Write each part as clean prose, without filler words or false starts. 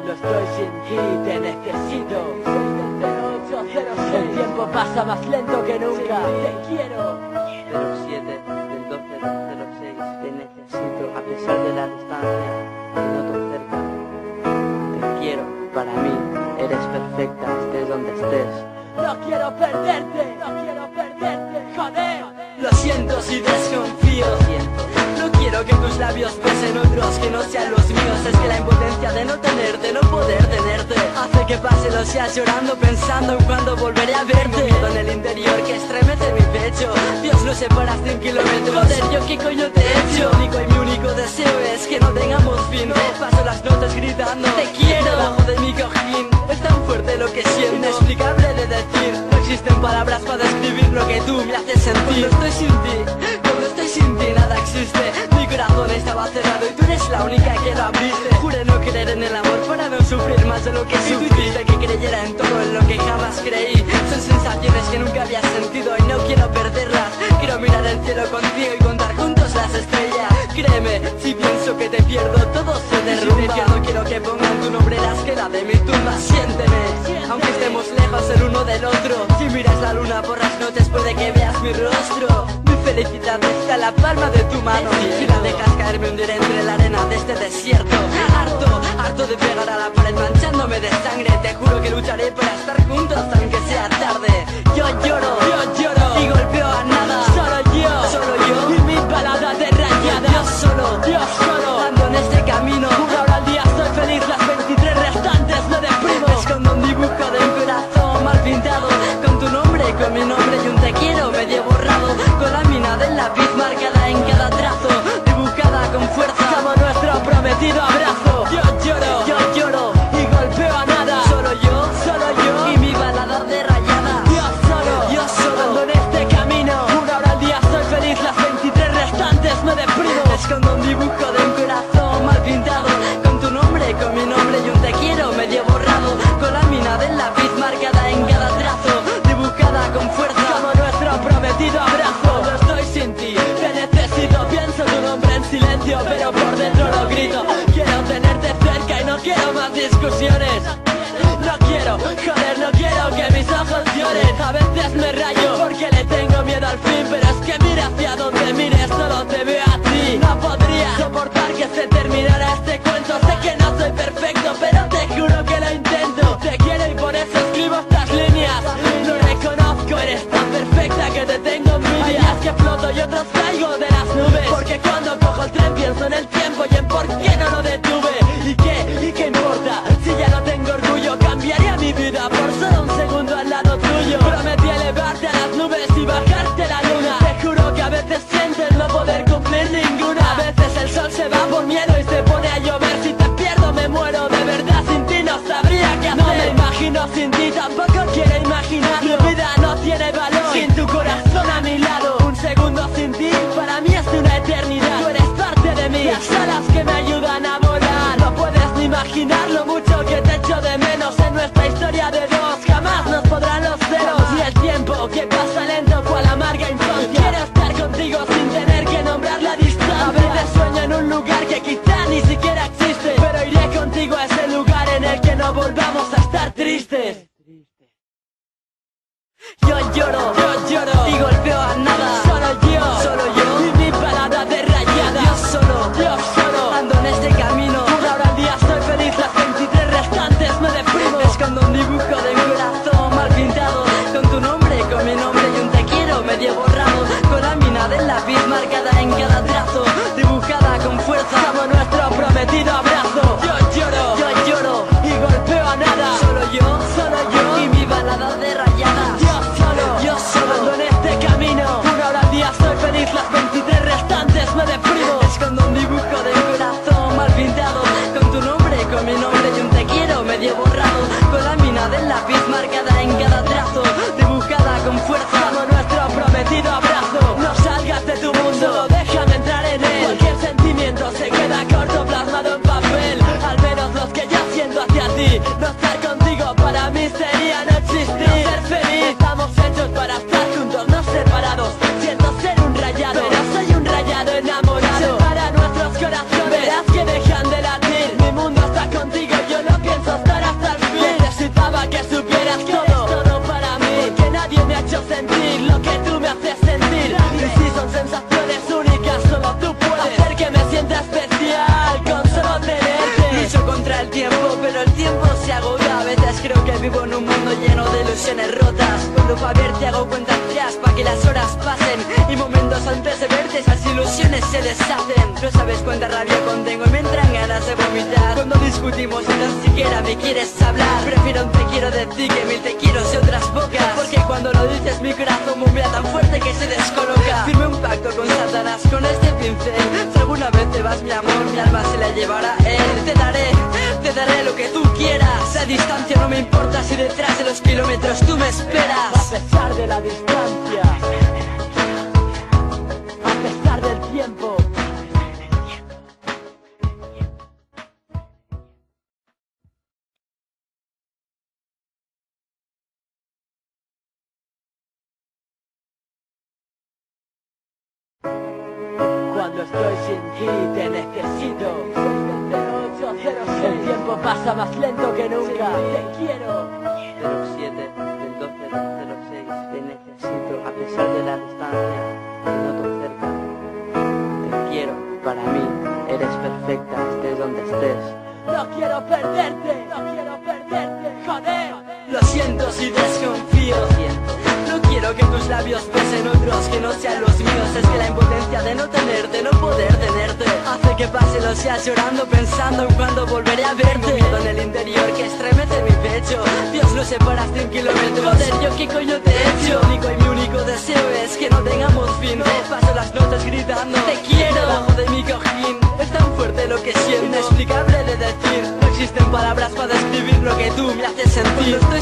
Cuando estoy sin ti te necesito. 60806. El tiempo pasa más lento que nunca. Te quiero. 07 del 12 del 06. Te necesito a pesar de la distancia. Te noto cerca. Te quiero. Para mí eres perfecta, estés donde estés. No quiero perderte. No quiero perderte. Joder. Lo siento si desconfío. No quiero que tus labios besen otros que no sean los míos. Es que la impotencia de no tenerte, no poder tenerte, hace que pase los días llorando pensando en cuándo volveré a verte. Miedo en el interior que estremece mi pecho. Dios, lo separas de un kilómetro. Joder, ¿yo qué coño te he hecho? Mi único y mi único deseo es que no tengamos fin. Paso las noches gritando te quiero debajo de mi cojín. Es tan fuerte lo que siento, inexplicable de decir. No existen palabras para describir lo que tú me haces sentir. Cuando estoy sin ti nada existe. Mi corazón estaba cerrado y tú eres la única que lo abriste. Juré no creer en el amor para no sufrir más de lo que sufrí. Hiciste que creyera en todo en lo que jamás creí. Son sensaciones que nunca había sentido y no quiero perderlas. Quiero mirar el cielo contigo y contar juntos las estrellas. Créeme, si pienso que te pierdo todo se derrumba. Si te pierdo quiero que pongan tu nombre en la esquela de mi tumba. Siénteme, aunque estemos lejos el uno del otro. Si miras la luna por las noches puede que veas mi rostro. Mi felicidad está en la palma de tu mano. Si la dejas caer me hundiré entre la arena de este desierto. Harto de pegar a la pared manchándome de sangre. Te juro que lucharé para estar juntos aunque sea tarde. Yo lloro y golpeo a nada. Solo yo y mi balada de rayada. Yo solo ando en este camino. Una hora al día estoy feliz, las 23 restantes no deprimo. Escondo un dibujo de un corazón mal pintado, con tu nombre y con mi nombre y un te quiero medio borrado, con la mina del lápiz marcada en cada trazo, dibujada con fuerza como nuestro prometido abrazo. Yo lloro y golpeo a nada. Solo yo y mi balada de rayada. Yo solo ando en este camino. Una hora al día estoy feliz, las 23 restantes me deprimo. Escondo un dibujo de un corazón mal pintado, con tu nombre y con mi nombre y un te quiero medio borrado, con la mina del lápiz marcada en cada trazo, dibujada con fuerza como nuestro prometido abrazo. Cuando estoy sin ti te necesito, pienso tu nombre en silencio, pero por dentro lo grito. Quiero tenerte cerca y no quiero más discusiones. No quiero, joder, no quiero que mis ojos lloren. A veces me rayo porque le tengo miedo al fin, pero es que mira hacia donde mires solo te veo a ti. No podría soportar que se terminara este cuento. Sé que no soy perfecto, pero te juro que lo intento. Te quiero y por eso escribo estas líneas. Lo reconozco, eres tan perfecta que te tengo envidia. Hay días que floto y otros caigo de las nubes, porque cuando cojo el tren pienso en el tiempo y en por qué no lo detuve. ¿Y qué importa? Si ya no tengo orgullo, cambiaría mi vida por solo un segundo al lado tuyo. Prometí elevarte a las nubes y bajarte la luna. Te juro que a veces sientes no poder cumplir ninguna. A veces el sol se va por miedo y se pone a llover. Si te pierdo me muero, de verdad sin ti no sabría qué hacer. No me imagino sin ti, tampoco quiero imaginarlo. Mi vida no tiene valor sin tu corazón a mi lado. Un segundo sin ti para mí es una eternidad. Tú eres parte de mí, las alas que me ayudan a volar. No puedes ni imaginar lo mucho que te echo de menos. En nuestra historia de dos jamás nos podrán los celos. Y el tiempo que pasa lento fue a la amarga infancia. Quiero estar contigo sin tener que nombrar la distancia. A veces sueño en un lugar que quizá ni siquiera existe, pero iré contigo a ese lugar en el que no volvamos a estar tristes. Yo lloro y golpeo a nada. Solo yo y mi balada de rayada. Yo solo ando en este camino. Una hora al día estoy feliz, las 23 restantes me deprimo. Escondo un dibujo de mi corazón mal pintado, con tu nombre, con mi nombre y un te quiero medio borrado, con la mina del lápiz marcada en cada trazo, dibujada con fuerza como nuestro prometido abrazo. Yo lloro y golpeo a nada. Solo yo y mi balada de rayada. Yo solo ando en este camino. ilusiones rotas. Cuando pa' verte hago cuentas atrás pa' que las horas pasen, y momentos antes de verte esas ilusiones se deshacen. No sabes cuánta rabia contengo y me entran ganas de vomitar. Cuando discutimos y tan siquiera me quieres hablar, prefiero un te quiero de ti que mil te quiero de otras bocas. Porque cuando lo dices mi corazón bombea tan fuerte que se descoloca. Firme un pacto con Satanás con este pincel. Si alguna vez te vas mi amor, mi alma se la llevará él. Te daré lo que tú quieras. La distancia no me importa si detrás de los kilómetros tú me esperas. A pesar de la distancia, a pesar del tiempo. Cuando estoy sin ti te necesito. 60806. El tiempo pasa más lento que nunca. Te quiero. 07 del 12 del 06. Te necesito a pesar de la distancia. Te noto cerca. Te quiero. Para mí eres perfecta, estés donde estés. No quiero perderte. No quiero perderte. Joder. Lo siento si desconfío. No quiero que tus labios besen otros que no sean los míos. Es que la impotencia de no tenerte, no poder tenerte, hace que pase los días llorando pensando en cuándo volveré a verte. Un miedo en el interior que estremece mi pecho. Dios, lo separas de un kilómetro. Joder, ¿yo qué coño te he hecho? Mi único y mi único deseo es que no tengamos fin. Paso las noches gritando te quiero debajo de mi cojín. Es tan fuerte lo que siento, inexplicable de decir. No existen palabras para describir lo que tú me haces sentir. Cuando estoy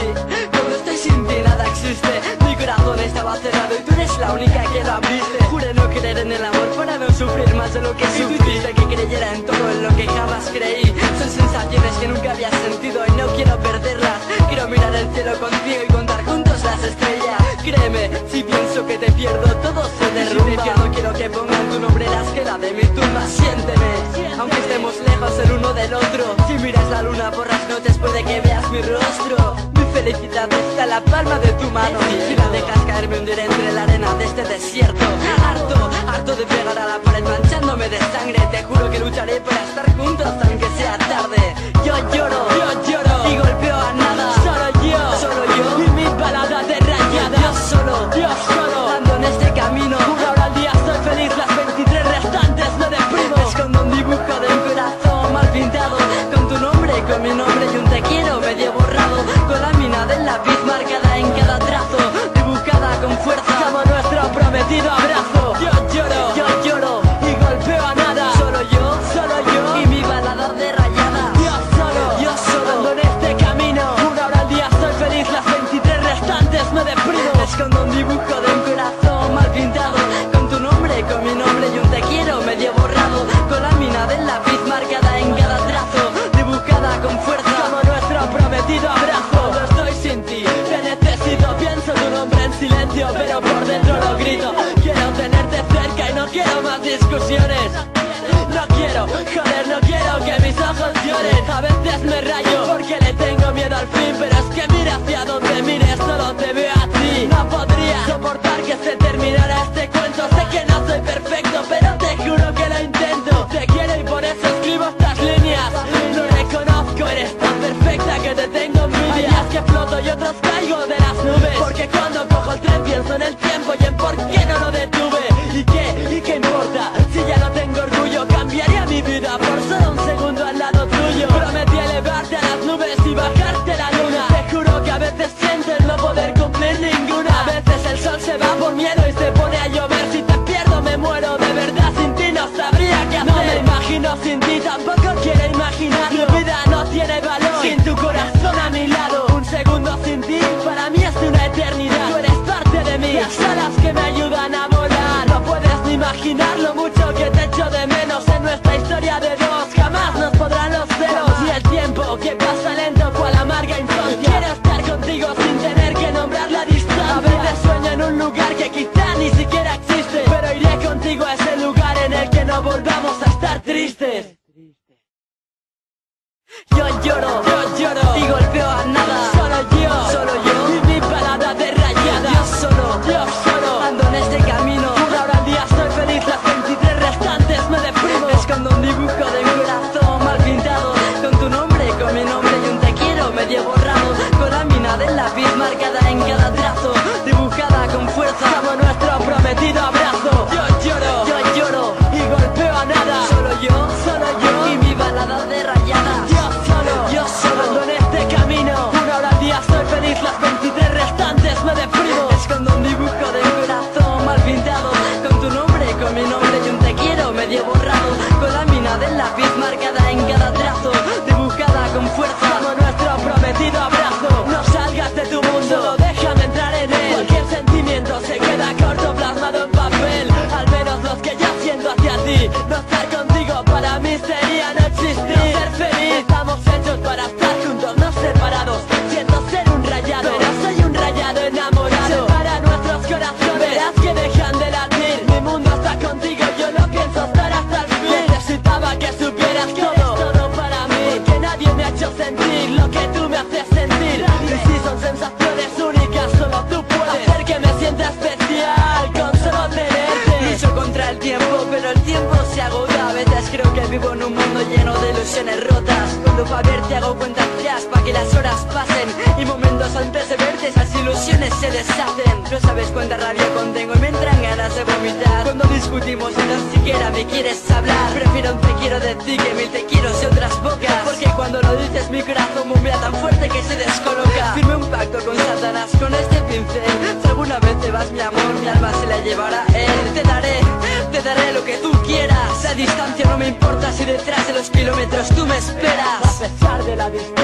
sin ti nada existe. Mi corazón estaba cerrado y tú eres la única que lo abriste. Juré no creer en el amor para no sufrir más de lo que sufrí. Hiciste que creyera en todo en lo que jamás creí. Son sensaciones que nunca había sentido y no quiero perderlas. Quiero mirar el cielo contigo y contar juntos las estrellas. Créeme, si pienso que te pierdo todo se derrumba. Si te pierdo quiero que pongan tu nombre en la esquela de mi tumba. Siénteme, aunque estemos lejos el uno del otro. Si miras la luna por las noches puede que veas mi rostro. Mi felicidad está en la palma de tu mano. Si la dejas caer me hundiré entre la arena de este desierto. Harto de pegar a la pared manchándome de sangre. Te juro que lucharé para estar juntos aunque sea tarde. Yo lloro y golpeo a nada. Solo yo y mi balada de rayada. Yo solo ando en este camino. Una hora al día soy feliz, las 23 restantes me deprimo. Escondo un dibujo de un corazón mal pintado, con tu nombre, con mi nombre y un te quiero medio borrado, con la mina del lápiz marcada en cada trazo, dibujada con fuerza como nuestro prometido abrazo. Yo lloro y golpeo a nada. Solo yo y mi balada de rayada. Yo solo ando en este camino. Una hora al día soy feliz, las 23 restantes me deprimo. Escondo un dibujo de un corazón mal pintado, con tu nombre, con mi nombre y un te quiero medio borrado, con la mina del lápiz marcada en cada trazo, dibujada con fuerza como nuestro prometido abrazo. Cuando estoy sin ti te necesito, pienso tu nombre en silencio, pero por dentro lo grito. Quiero tenerte cerca y no quiero más discusiones. No quiero, joder, no quiero que mis ojos lloren. A veces me rayo porque le tengo miedo al fin, pero es que mira hacia donde mires solo te veo a ti. No podría soportar que se terminara este cuento. Sé que no soy perfecto, pero te juro que lo intento. Te quiero y por eso escribo estas líneas. Lo reconozco, eres tan perfecta que te tengo envidia. Hay días que floto y otros caigo de las nubes, porque cuando cojo el tren pienso en el tiempo y en por qué no lo detuve. ¿Y qué importa? Si ya no tengo orgullo, cambiaría mi vida por solo un segundo al lado tuyo. Prometí elevarte a las nubes y bajarte la luna. Te juro que a veces sientes no poder cumplir ninguna. A veces el sol se va por miedo y se pone a llover. Si te pierdo me muero, de verdad sin ti no sabría qué hacer. No me imagino sin ti, tampoco quiero imaginarlo. Mi vida no tiene valor sin tu corazón a mi lado. Un segundo sin ti para mí es una eternidad. Tú eres parte de mí, las alas que me ayudan a volar. No puedes ni imaginar lo mucho que te echo de menos. En nuestra historia de dos jamás nos podrán los celos. Y el tiempo que pasa lento cual amarga infancia. Quiero estar contigo sin tener que nombrar la distancia. A veces sueño en un lugar que quizá ni siquiera existe, pero iré contigo a ese lugar en el que no volvamos a estar tristes. Yo lloro y golpeo a nada. Solo yo y mi balada de rayada. Yo solo ando en este camino. Una hora al día soy feliz, las 23 restantes me deprimo. Escondo un dibujo de un corazón mal pintado, con tu nombre, con mi nombre y un te quiero medio borrado, con la mina del lápiz marcada ilusiones rotas. Cuando pa' verte hago cuentas frías pa' que las horas pasen, y momentos antes de verte esas ilusiones se deshacen. No sabes cuánta rabia contengo y me entran ganas de vomitar. Cuando discutimos y tan siquiera me quieres hablar, prefiero un te quiero de ti que mil te quiero y otras bocas. Porque cuando lo dices mi corazón bombea tan fuerte que se descoloca. Firme un pacto con Satanás con este pincel. Si alguna vez te vas mi amor, mi alma se la llevará él. Te daré lo que tú quieras. La distancia no me importa si detrás de los kilómetros tú me esperas. A pesar de la distancia